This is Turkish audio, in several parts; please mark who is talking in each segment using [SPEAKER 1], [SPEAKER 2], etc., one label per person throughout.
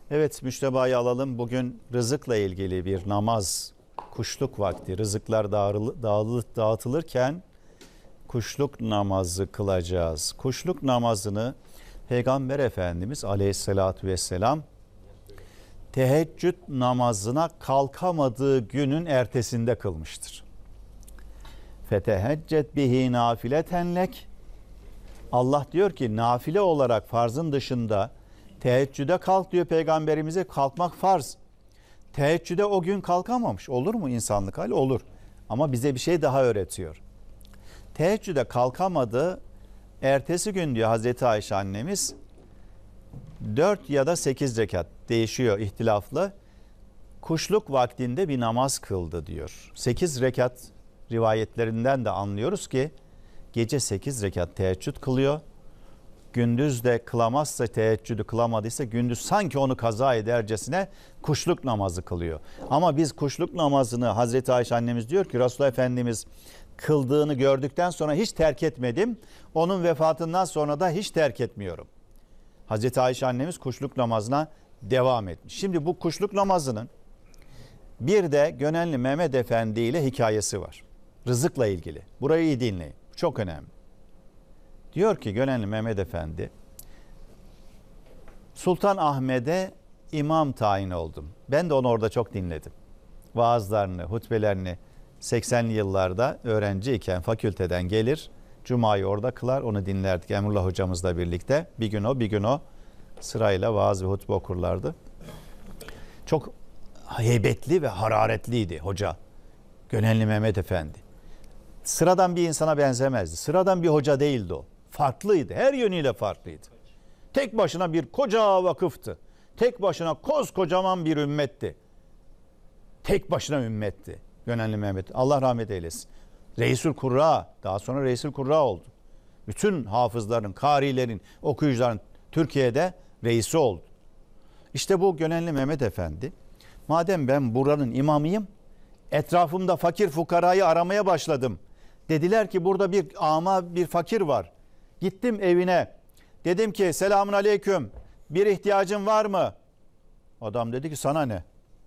[SPEAKER 1] Evet, müştebayı alalım. Bugün rızıkla ilgili bir namaz, kuşluk vakti. Rızıklar dağıtılırken kuşluk namazı kılacağız. Kuşluk namazını Peygamber Efendimiz Aleyhisselatü Vesselam teheccüd namazına kalkamadığı günün ertesinde kılmıştır. Feteheccet bihi nafileten lek. Allah diyor ki nafile olarak farzın dışında teheccüde kalk diyor Peygamberimize. Kalkmak farz. Teheccüde o gün kalkamamış. Olur mu insanlık hali? Olur. Ama bize bir şey daha öğretiyor. Teheccüde kalkamadı. Ertesi gün diyor Hazreti Ayşe annemiz 4 ya da 8 rekat değişiyor ihtilaflı. Kuşluk vaktinde bir namaz kıldı diyor. 8 rekat rivayetlerinden de anlıyoruz ki gece 8 rekat teheccüd kılıyor. Gündüz de kılamazsa, teheccüdü kılamadıysa gündüz sanki onu kaza edercesine kuşluk namazı kılıyor. Ama biz kuşluk namazını Hazreti Ayşe annemiz diyor ki Resulullah Efendimiz kıldığını gördükten sonra hiç terk etmedim. Onun vefatından sonra da hiç terk etmiyorum. Hazreti Ayşe annemiz kuşluk namazına devam etmiş. Şimdi bu kuşluk namazının bir de Gönenli Mehmet Efendi ile hikayesi var. Rızıkla ilgili. Burayı iyi dinleyin. Çok önemli. Diyor ki Gönenli Mehmet Efendi, Sultan Ahmet'e imam tayin oldum. Ben de onu orada çok dinledim. Vaazlarını, hutbelerini 80'li yıllarda öğrenciyken fakülteden gelir. Cuma'yı orada kılar, onu dinlerdik Emrullah hocamızla birlikte. Bir gün o sırayla vaaz ve hutbe okurlardı. Çok heybetli ve hararetliydi hoca. Gönenli Mehmet Efendi. Sıradan bir insana benzemezdi. Sıradan bir hoca değildi o. Farklıydı. Her yönüyle farklıydı. Tek başına bir koca vakıftı. Tek başına koskocaman bir ümmetti. Tek başına ümmetti. Gönenli Mehmet. Allah rahmet eylesin. Reisül Kurra. Daha sonra Reisül Kurra oldu. Bütün hafızların, karilerin, okuyucuların Türkiye'de reisi oldu. İşte bu Gönenli Mehmet Efendi. Madem ben buranın imamıyım, etrafımda fakir fukarayı aramaya başladım. Dediler ki burada bir ama bir fakir var. Gittim evine. Dedim ki selamun aleyküm. Bir ihtiyacın var mı? Adam dedi ki sana ne?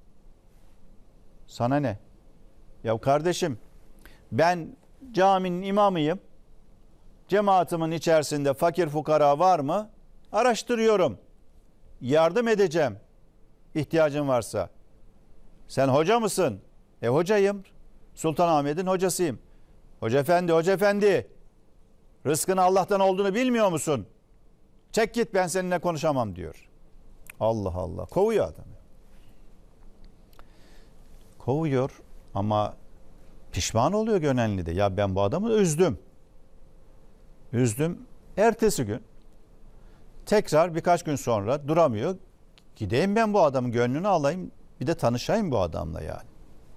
[SPEAKER 1] Sana ne? Ya kardeşim ben caminin imamıyım. Cemaatimin içerisinde fakir fukara var mı? Araştırıyorum. Yardım edeceğim. İhtiyacın varsa. Sen hoca mısın? Hocayım. Sultanahmet'in hocasıyım. Hoca efendi. Rızkın Allah'tan olduğunu bilmiyor musun? Çek git ben seninle konuşamam diyor. Allah Allah. Kovuyor adamı. Kovuyor ama pişman oluyor Gönenli'de. Ya ben bu adamı üzdüm. Ertesi gün tekrar birkaç gün sonra duramıyor. Gideyim ben bu adamın gönlünü alayım. Bir de tanışayım bu adamla yani.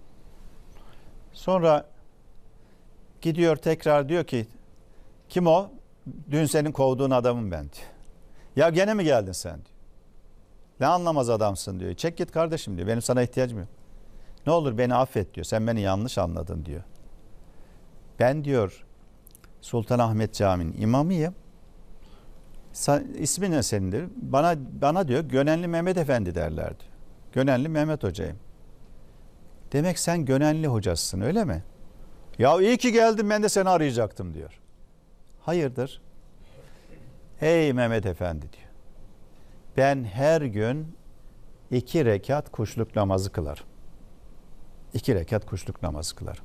[SPEAKER 1] Sonra gidiyor tekrar diyor ki kim o? Dün senin kovduğun adamım ben diyor. Ya gene mi geldin sen diyor. Ne anlamaz adamsın diyor. Çek git kardeşim diyor. Benim sana ihtiyacım yok. Ne olur beni affet diyor. Sen beni yanlış anladın diyor. Ben diyor Sultanahmet Camii'nin imamıyım. İsmin ne senindir? Bana diyor Gönenli Mehmet Efendi derler diyor. Gönenli Mehmet hocayım. Demek sen Gönenli hocasısın öyle mi? Ya iyi ki geldin ben de seni arayacaktım diyor. Hayırdır? Hey Mehmet Efendi diyor. Ben her gün 2 rekat kuşluk namazı kılarım. 2 rekat kuşluk namazı kılarım.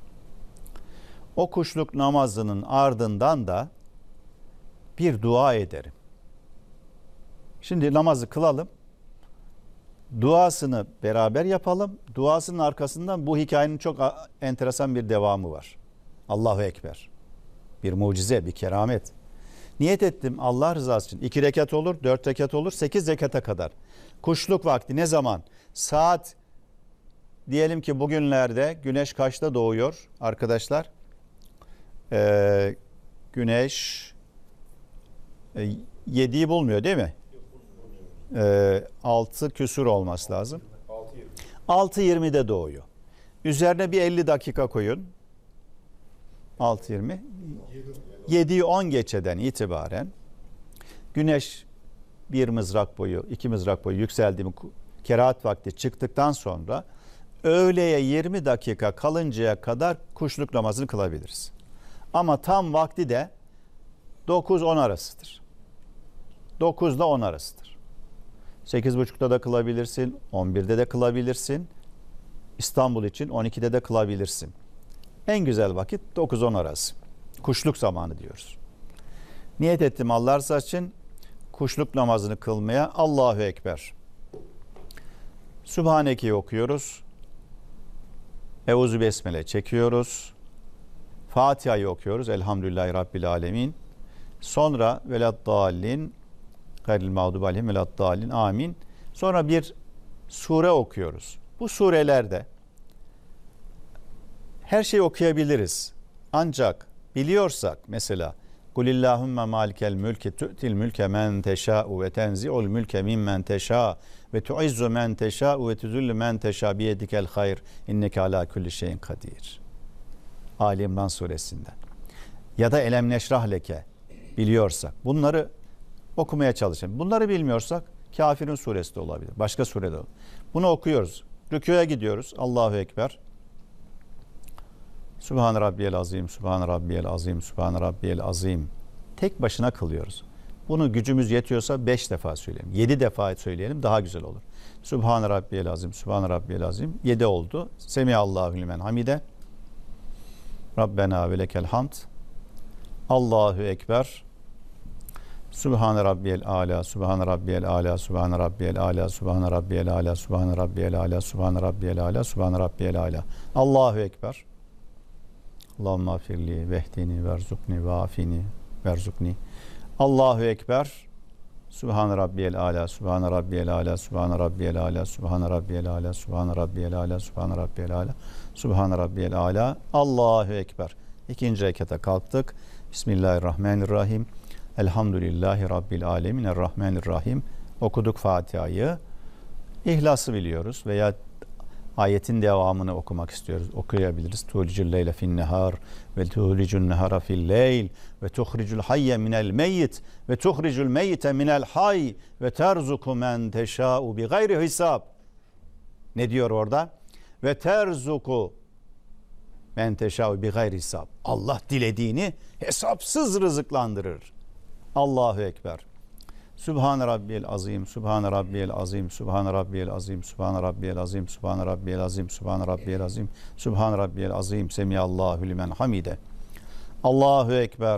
[SPEAKER 1] O kuşluk namazının ardından da bir dua ederim. Şimdi namazı kılalım. Duasını beraber yapalım. Duasının arkasından bu hikayenin çok enteresan bir devamı var. Allahu Ekber. Bir mucize, bir keramet. Niyet ettim Allah rızası için. 2 rekat olur, 4 rekat olur, 8 rekata kadar. Kuşluk vakti ne zaman? Saat diyelim ki bugünlerde güneş kaçta doğuyor arkadaşlar? Güneş 7'yi bulmuyor değil mi? 6 küsur olması lazım. 6.20'de doğuyor. Üzerine bir 50 dakika koyun. 6.20. 7'yi 10 geçeden itibaren güneş bir mızrak boyu, 2 mızrak boyu yükseldiğim kerahat vakti çıktıktan sonra öğleye 20 dakika kalıncaya kadar kuşluk namazını kılabiliriz. Ama tam vakti de 9-10 arasıdır. 9 ile 10 arasıdır. 8.30'da da kılabilirsin, 11'de de kılabilirsin. İstanbul için 12'de de kılabilirsin. En güzel vakit 9-10 arası. Kuşluk zamanı diyoruz. Niyet ettim Allah rızası için kuşluk namazını kılmaya. Allahu Ekber. Sübhaneke'yi okuyoruz. Euzu Besmele çekiyoruz. Fatiha'yı okuyoruz. Elhamdülillahi Rabbil Alemin. Sonra veladdallin gayril mağdubi aleyhim veladdallin amin. Sonra bir sure okuyoruz. Bu surelerde her şeyi okuyabiliriz. Ancak biliyorsak mesela Kulillahümme malikel mülke tu'til mülke men teşâ'u ve tenzi'ul mülke mimmen teşâ ve tu'izzu men teşâ'u ve tuzillu men teşâ biyedikel hayr inneke alâ kulli şeyin kadir. Ali İmran suresinden. Ya da Elem neşrah leke biliyorsak bunları okumaya çalışın. Bunları bilmiyorsak Kafirun suresi de olabilir. Başka surede olabilir. Bunu okuyoruz. Rükûya gidiyoruz. Allahu Ekber. Sübhane Rabbiyel Azim, Sübhane Rabbiyel Azim, Sübhane Rabbiyel Azim. Tek başına kılıyoruz. Bunu gücümüz yetiyorsa 5 defa söyleyelim. 7 defa söyleyelim daha güzel olur. Sübhane Rabbiyel Azim, Sübhane Rabbiyel Azim. 7 oldu. Semihallahu limen hamide. Rabbena ve lekel hamd. Allahu Ekber. Sübhane Rabbiyel Ala, Sübhane Rabbiyel Ala, Sübhane Rabbiyel Ala, Sübhane Rabbiyel Ala, Sübhane Rabbiyel Ala, Sübhane Rabbiyel Ala, Sübhane Rabbiyel Ala. Allahu Ekber. Allahümme afirli vehdini verzukni ve afini verzukni. Allahu Ekber. Sübhane Rabbiyel Ala, Sübhane Rabbiyel Ala, Sübhane Rabbiyel Ala, Sübhane Rabbiyel Ala, Sübhane Rabbiyel Ala, Sübhane Rabbiyel Ala, Sübhane Rabbiyel Ala. Allahu Ekber. İkinci rekata kalktık. Bismillahirrahmanirrahim. Elhamdülillahi Rabbil Alemin. Errahmanirrahim. Okuduk Fatiha'yı. İhlas'ı biliyoruz veya ayetin devamını okumak istiyoruz. Okuyabiliriz. Tulicul leyle fin nehar ve tulicun nehara fil leyl ve tuhricul hayye minel meyyit ve tuhricul meyyite minel hay ve terzuku men teşâ'u bi gayri hisab. Ne diyor orada? Ve terzuku men teşâ'u bi gayri hisab. Allah dilediğini hesapsız rızıklandırır. Allahu Ekber. Sübhane Rabbiyel Azim, Sübhane Rabbiyel Azim, Sübhane Rabbiyel Azim, Sübhane Rabbiyel Azim, Sübhane Rabbiyel Azim, Sübhane Rabbiyel Azim, Sübhane Rabbiyel Azim, Semiyallahu limen hamide. Allahu Ekber.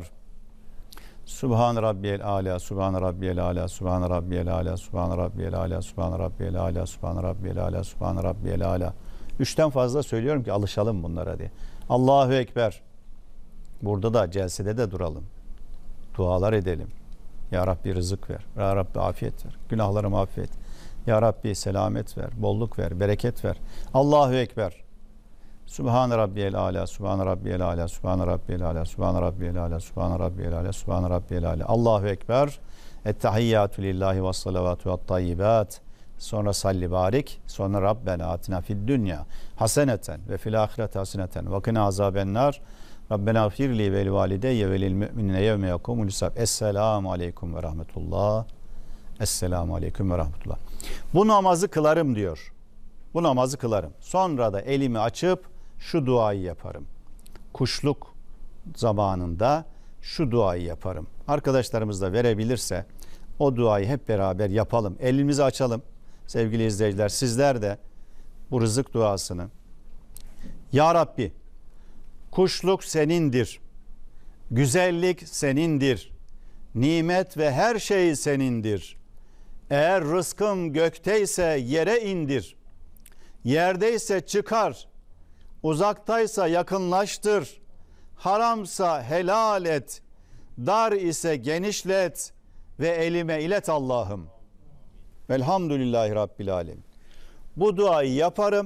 [SPEAKER 1] Sübhane Rabbiyel Ala, Sübhane Rabbiyel Ala, Sübhane Rabbiyel Ala, Sübhane Rabbiyel Ala, Sübhane Rabbiyel Ala, Sübhane Rabbiyel Ala, Sübhane Rabbiyel Ala. 3'ten fazla söylüyorum ki alışalım bunlara diye. Allahu Ekber. Burada da celsede de duralım. Dualar edelim. Ya Rabbi rızık ver. Ya Rabbi afiyet ver. Günahlarımı affet. Ya Rabbi selamet ver. Bolluk ver. Bereket ver. Allahu Ekber. Sübhane Rabbiyel Ala. Sübhane Rabbiyel Ala. Sübhane Rabbiyel Ala. Sübhane Rabbiyel Ala. Sübhane Rabbiyel Ala. Sübhane Rabbiyel Ala. Allahu Ekber. Ettehiyyatü lillahi ve salavatu ve tayyibat. Sonra salli barik. Sonra Rabbena atina fid dünya haseneten ve fil ahireti haseneten ve kina azabennar. Rabbena gfirli vel valideyye velil müminine yevme yakumul hisab. Esselamu aleyküm ve rahmetullah. Esselamu aleyküm ve rahmetullah. Bu namazı kılarım diyor. Bu namazı kılarım. Sonra da elimi açıp şu duayı yaparım. Kuşluk zamanında şu duayı yaparım. Arkadaşlarımız da verebilirse o duayı hep beraber yapalım. Elimizi açalım. Sevgili izleyiciler, sizler de bu rızık duasını Ya Rabbi kuşluk senindir. Güzellik senindir. Nimet ve her şey senindir. Eğer rızkım gökteyse yere indir. Yerdeyse çıkar. Uzaktaysa yakınlaştır. Haramsa helal et. Dar ise genişlet ve elime ilet Allah'ım. Velhamdülillahi Rabbil Alemin. Bu duayı yaparım.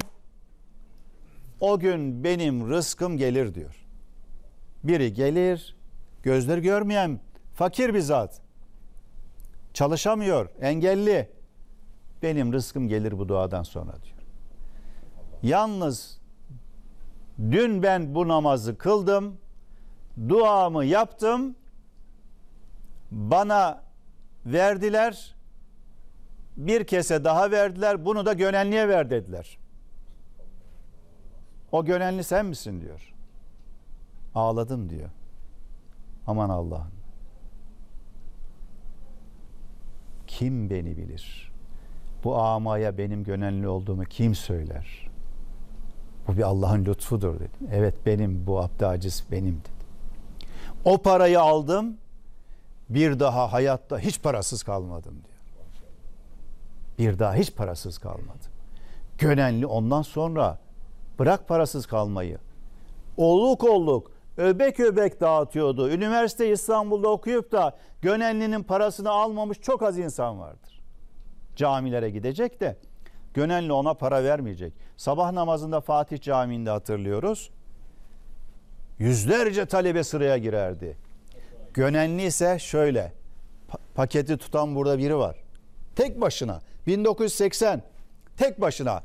[SPEAKER 1] O gün benim rızkım gelir diyor. Biri gelir, gözleri görmeyen fakir bir zat. Çalışamıyor, engelli. Benim rızkım gelir bu duadan sonra diyor. Yalnız dün ben bu namazı kıldım, duamı yaptım, bana verdiler, Bir kese daha verdiler. Bunu da Gönenli'ye ver dediler. O Gönenli sen misin diyor. Ağladım diyor. Aman Allah'ım. Kim beni bilir? Bu amaya benim Gönenli olduğumu kim söyler? Bu bir Allah'ın lütfudur dedim. Evet benim, bu abd-aciz benim dedim. O parayı aldım. Bir daha hayatta hiç parasız kalmadım diyor. Bir daha hiç parasız kalmadım. Gönenli ondan sonra bırak parasız kalmayı. Olluk olluk, öbek öbek dağıtıyordu. Üniversite İstanbul'da okuyup da Gönenli'nin parasını almamış çok az insan vardır. Camilere gidecek de Gönenli ona para vermeyecek. Sabah namazında Fatih Camii'nde hatırlıyoruz. Yüzlerce talebe sıraya girerdi. Gönenli ise şöyle, paketi tutan burada biri var. Tek başına, 1980, tek başına.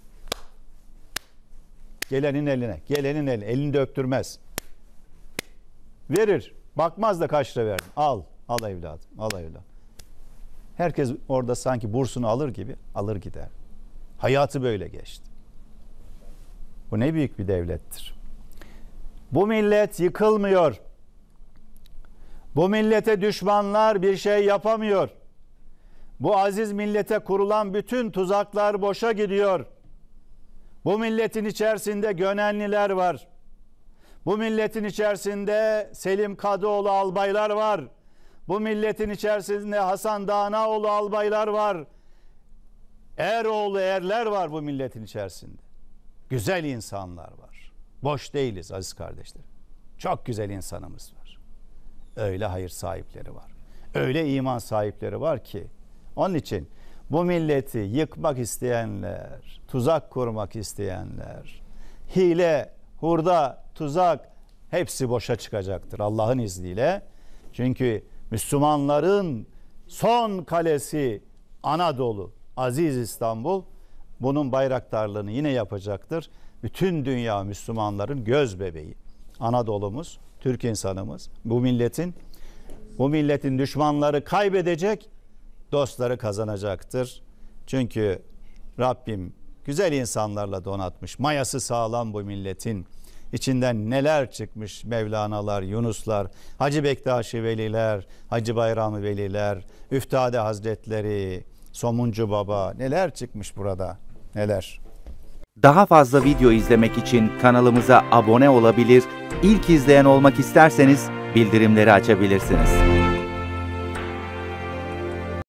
[SPEAKER 1] Gelenin eline, elini de öptürmez. Verir, bakmaz da kaç lira verdin. Al evladım, al evladım. Herkes orada sanki bursunu alır gibi alır gider. Hayatı böyle geçti. Bu ne büyük bir devlettir. Bu millet yıkılmıyor. Bu millete düşmanlar bir şey yapamıyor. Bu aziz millete kurulan bütün tuzaklar boşa gidiyor. Bu milletin içerisinde Gönenliler var. Bu milletin içerisinde Selim Kadıoğlu albaylar var. Bu milletin içerisinde Hasan Dağnaoğlu albaylar var. Eroğlu erler var bu milletin içerisinde. Güzel insanlar var. Boş değiliz aziz kardeşlerim. Çok güzel insanımız var. Öyle hayır sahipleri var. Öyle iman sahipleri var ki. Onun için bu milleti yıkmak isteyenler, tuzak kurmak isteyenler, hile, hurda, tuzak hepsi boşa çıkacaktır Allah'ın izniyle. Çünkü Müslümanların son kalesi Anadolu, aziz İstanbul bunun bayraktarlığını yine yapacaktır. Bütün dünya Müslümanların göz bebeği. Anadolu'muz, Türk insanımız, bu milletin düşmanları kaybedecek, dostları kazanacaktır. Çünkü Rabbim güzel insanlarla donatmış. Mayası sağlam bu milletin. İçinden neler çıkmış Mevlana'lar, Yunuslar, Hacı Bektaşi Veliler, Hacı Bayramı Veliler, Üftade Hazretleri, Somuncu Baba, neler çıkmış burada, neler.
[SPEAKER 2] Daha fazla video izlemek için kanalımıza abone olabilir, ilk izleyen olmak isterseniz bildirimleri açabilirsiniz.